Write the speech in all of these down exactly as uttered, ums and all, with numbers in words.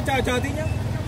chờ chờ tí nhá.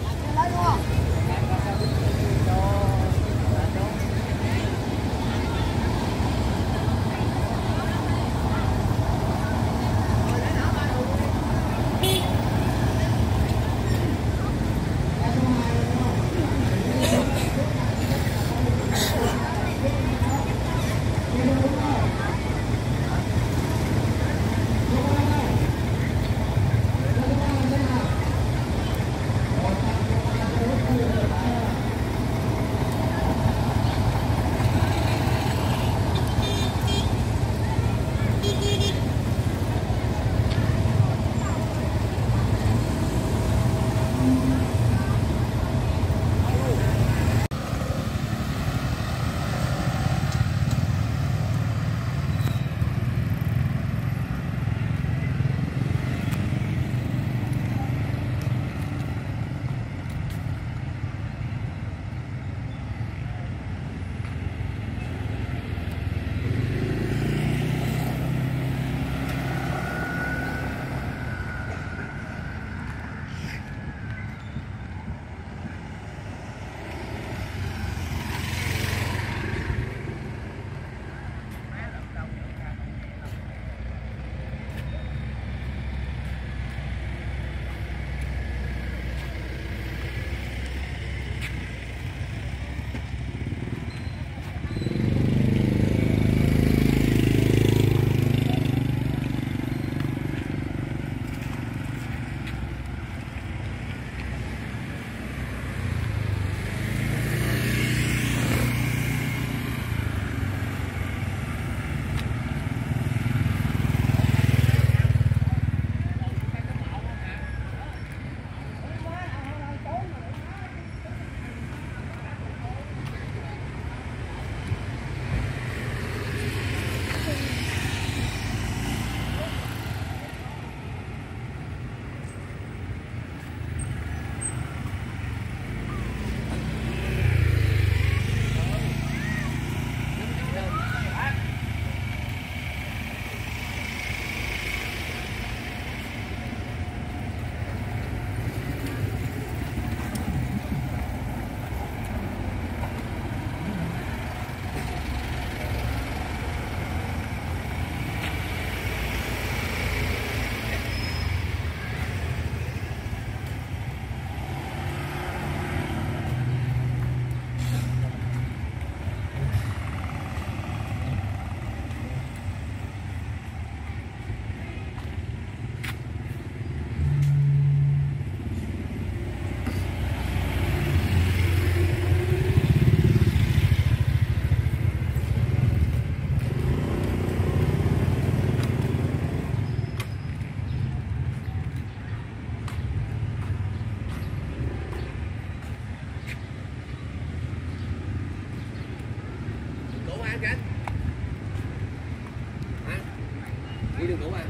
Đi đường cũ à?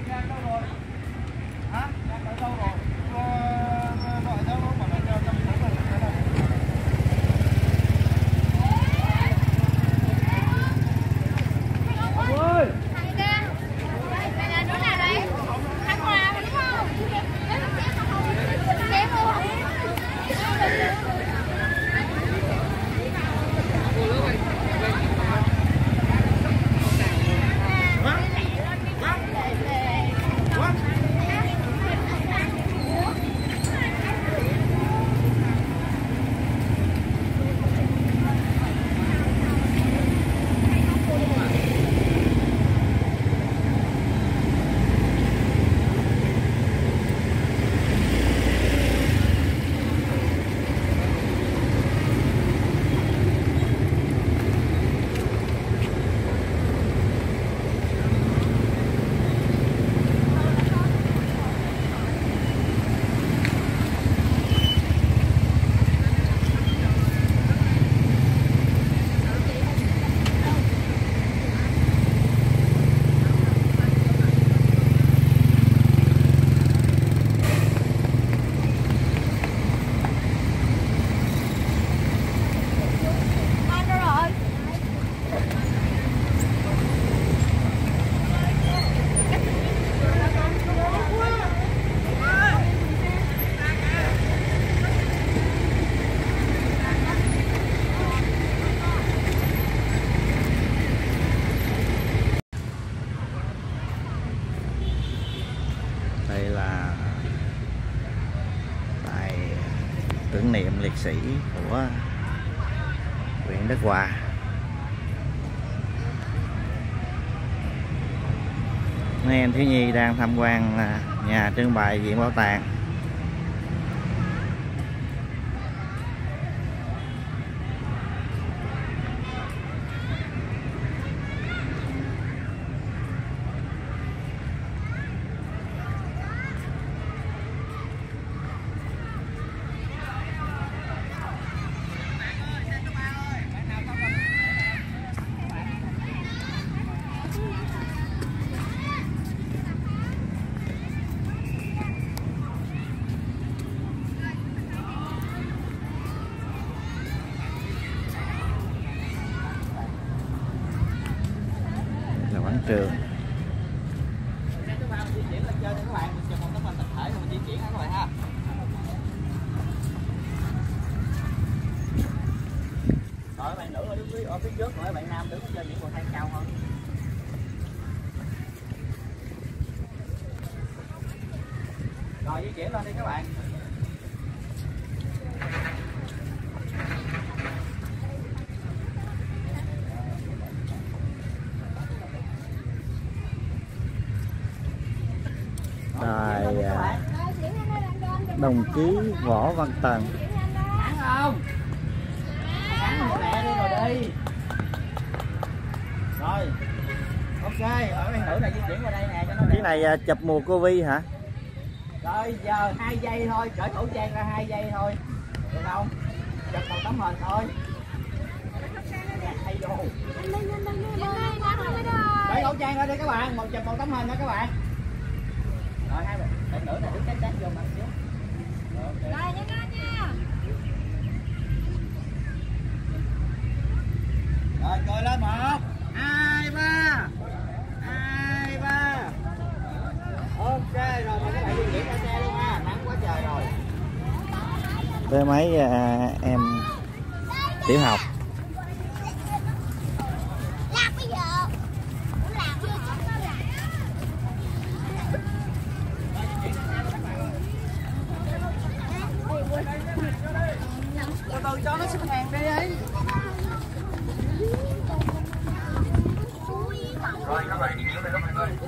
Hả? Tại đâu rồi? Gọi sao nó bảo là cho tâm lý là cái này. Ông ơi! Thằng kia! Mày là đứa nào đấy? Thằng Hòa đúng không? Kém không? sĩ của huyện Đức Hòa. Mấy em thiếu nhi đang tham quan nhà trưng bày viện bảo tàng. Quảng trường. Rồi bạn nữ ở phía, ở phía trước, rồi bạn nam đứng trên những bậc thang cao hơn. Rồi di chuyển lên đi các bạn. Đài đồng chí Võ Văn Tần. Ăn không? Ăn một lẹ đi rồi đi. Rồi. Ok, ở bạn nữ này di chuyển qua đây nè cho nó đẹp. Cái này chụp mùa Covid hả? Rồi giờ hai giây thôi, cởi khẩu trang ra hai giây thôi. Được không? Chụp một tấm hình thôi. Hay vô. Cởi khẩu trang ra đi các bạn, một chụp một tấm hình đó các bạn. Rồi hai bạn nữ này đứng cách cách vô mặt xíu. Rồi nha nha. Rồi coi lên một, hai, ba, hai, ba. Ok rồi mời các bạn di chuyển ra xe luôn ha, nắng quá trời rồi. Với mấy à, em tiểu học. Từ từ cho nó xếp hàng đi ấy. Rồi các bạn đi chuyển đây các bạn ơi.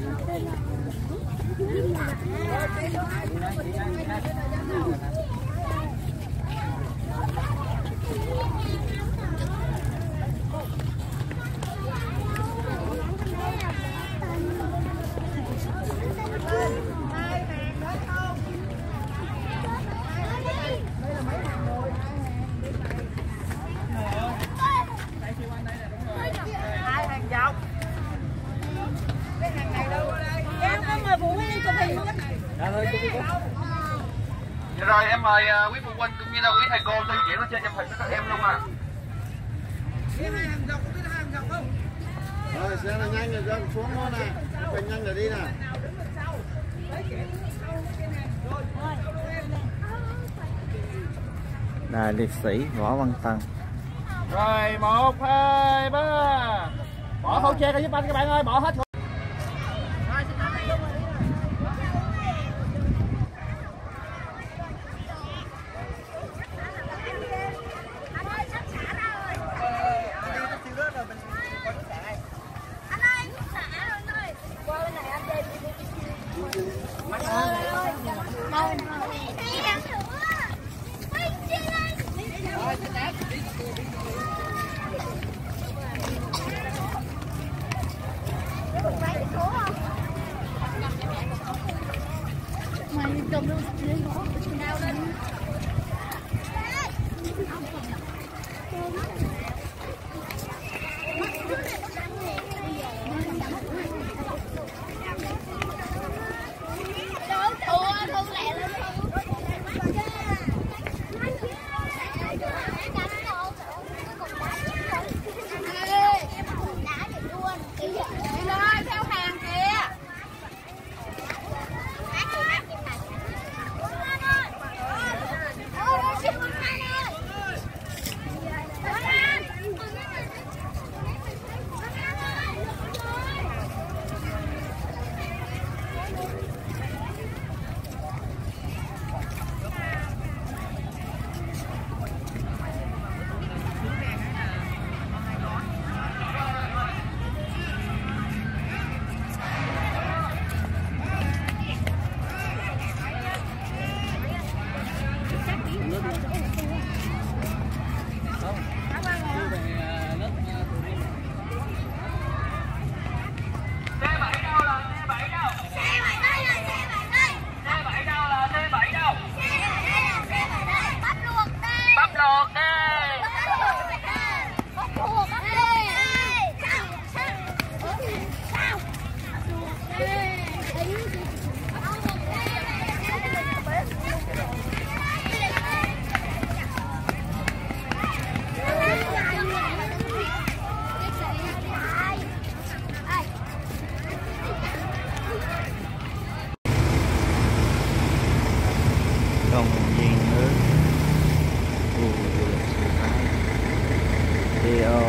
Rồi em mời uh, quý phụ huynh cũng như là quý thầy cô di chuyển lên trên chụp hình với các em luôn à. Rồi xe là nhanh rồi dân xuống luôn nè, mình nhanh rồi đi nè. Đài liệt sĩ Võ Văn Tần. Rồi một, hai, ba. Bỏ khẩu trang ra giúp anh các bạn ơi, bỏ hết. video.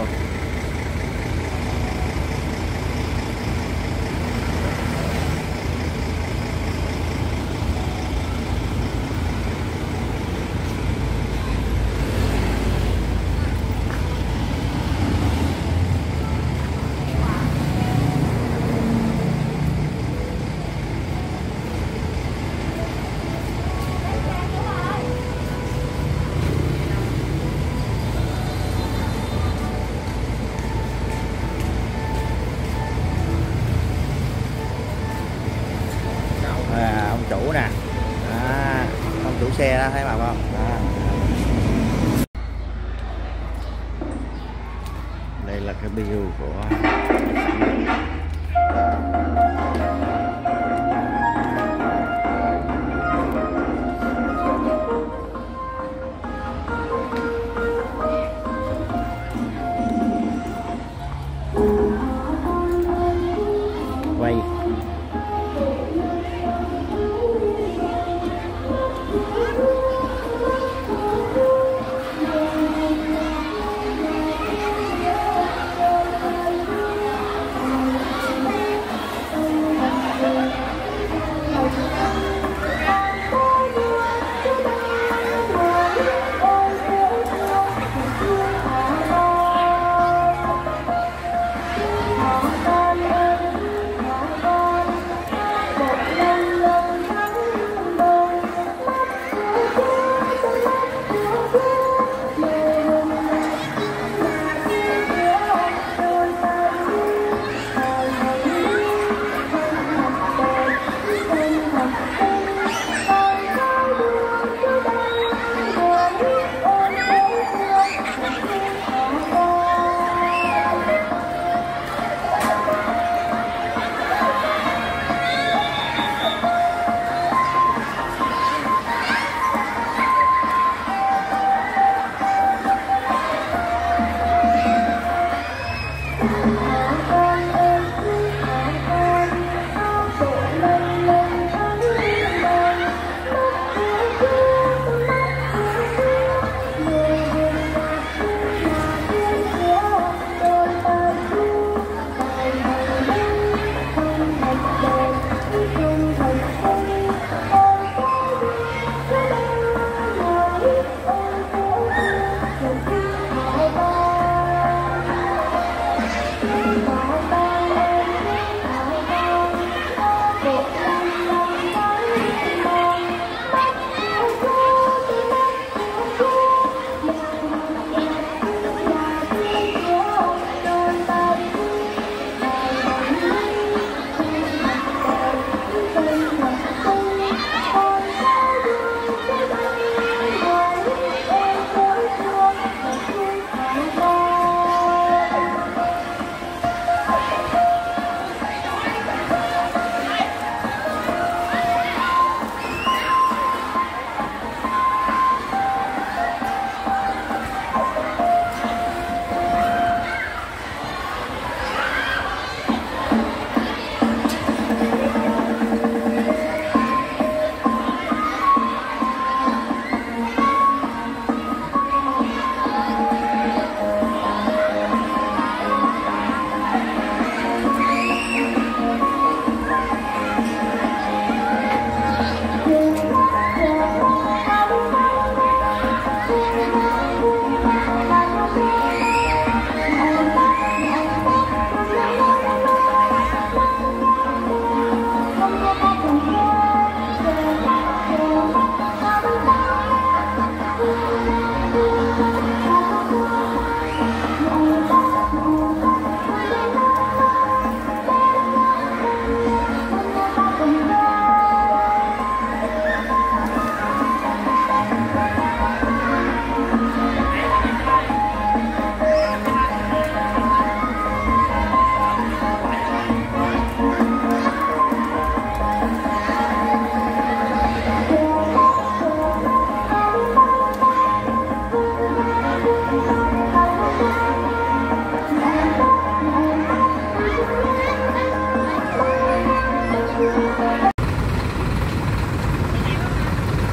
À, ông chủ nè, à, ông chủ xe đó, thấy bà không? À. Đây là cái view của quay.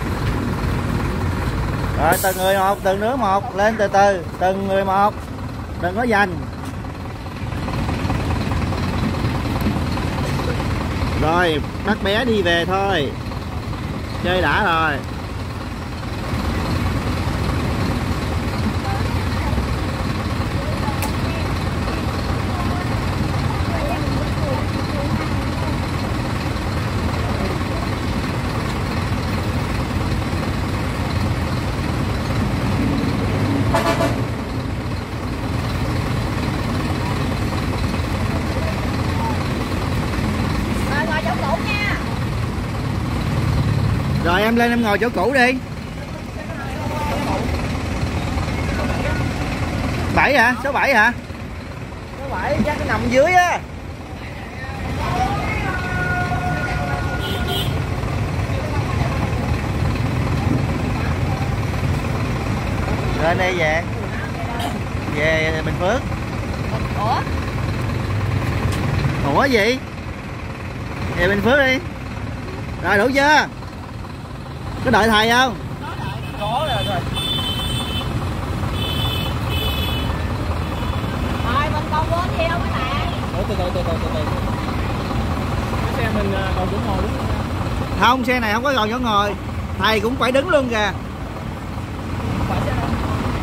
Rồi từng người một, từng đứa một, lên từ từ, từng người một. đừng có giành. Rồi bắt bé đi về thôi, chơi đã rồi. Rồi em lên em ngồi chỗ cũ đi. Bảy hả? Số bảy hả? Số bảy chắc nó nằm dưới á. Lên đây về. Về Bình Phước. Ủa? Ủa gì? Về Bình Phước đi. Rồi đủ chưa? Có đợi thầy không? Có rồi rồi. Rồi mình còn quên gì không các bạn? Ủa, từ từ từ từ từ từ. Cái xe mình còn chỗ ngồi đúng không? Không, xe này không có còn chỗ ngồi. Thầy cũng phải đứng luôn kìa. Phải xe không?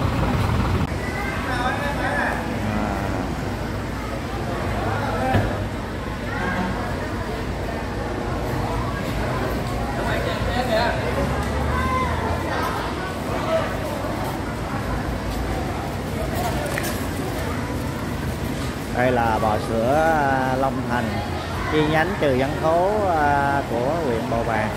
Đây là bò sữa Long Thành, chi nhánh Trừ Văn Thố của huyện Bầu Bàng.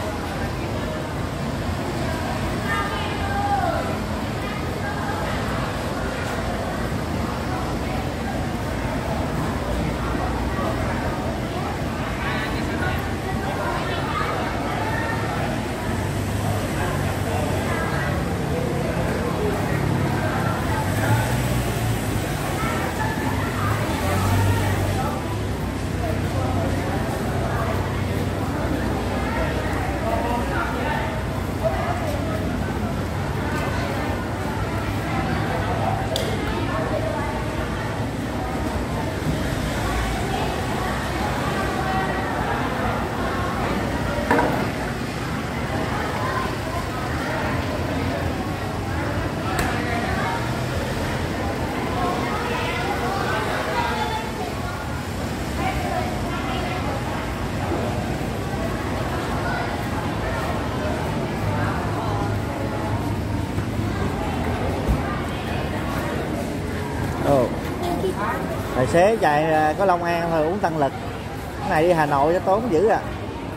Ồ. Tài xế chạy có Long An thôi uống tăng lực. Cái này đi Hà Nội cho tốn dữ à.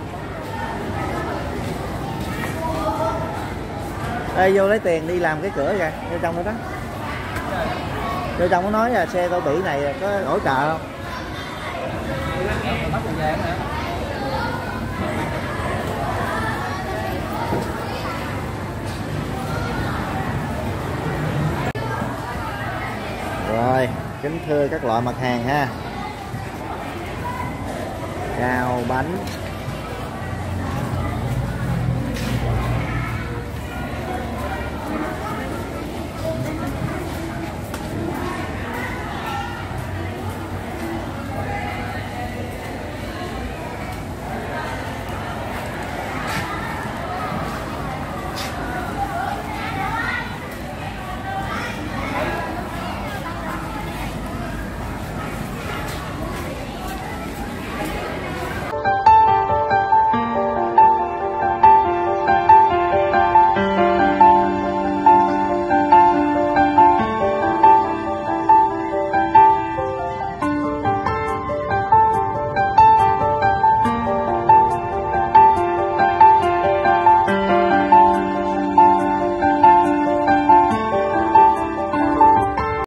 Ê, vô lấy tiền đi làm cái cửa kìa, vô trong đó đó. Vô trong nó nói là xe tô bỉ này có hỗ trợ không? Rồi, kính thưa các loại mặt hàng ha. Cao bánh,